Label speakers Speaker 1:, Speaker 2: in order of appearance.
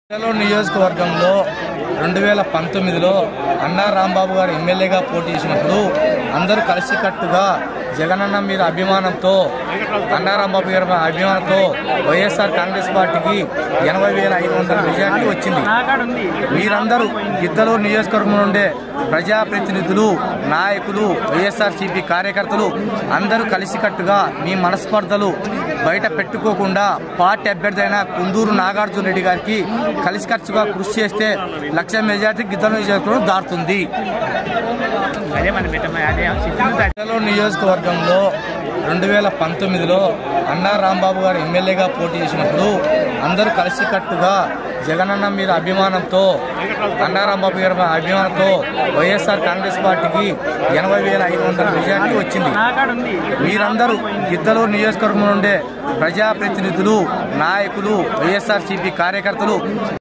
Speaker 1: నియోజకవర్గంలో 2019లో అన్నా రాంబాబు గారు ఎమ్మెల్యేగా పోటీ చేసినప్పుడు అందరూ కలిసికట్టుగా జగనన్న మీద అభిమానంతో అన్నా రాంబాబు గారి అభిమానంతో వైఎస్ఆర్ కాంగ్రెస్ పార్టీకి 80,500 మెజార్టీ వచ్చింది. మీరందరూ గిద్దలూరు నియోజకవర్గం నుండే ప్రజాప్రతినిధులు, నాయకులు, వైఎస్ఆర్సీపీ కార్యకర్తలు అందరూ కలిసికట్టుగా మీ మనస్పర్ధలు బయట పెట్టుకోకుండా పార్టీ అభ్యర్థి అయిన కుందూరు నాగార్జున రెడ్డి గారికి కలిసికట్టుగా కృషి చేస్తే 1,00,000 మెజార్టీ గిద్దలూరు నియోజకవర్గం దాటుతుంది. నియోజకవర్గంలో 2019లో అన్నా రాంబాబు గారు ఎమ్మెల్యేగా పోటీ చేసినప్పుడు అందరూ కలిసికట్టుగా జగనన్న మీద అభిమానంతో అన్నా రాంబాబు గారి అభిమానంతో వైఎస్ఆర్ కాంగ్రెస్ పార్టీకి 80,500 మెజార్టీ వచ్చింది. మీరందరూ గిద్దలూరు నియోజకవర్గం నుండే ప్రజాప్రతినిధులు, నాయకులు, వైఎస్ఆర్సీపీ కార్యకర్తలు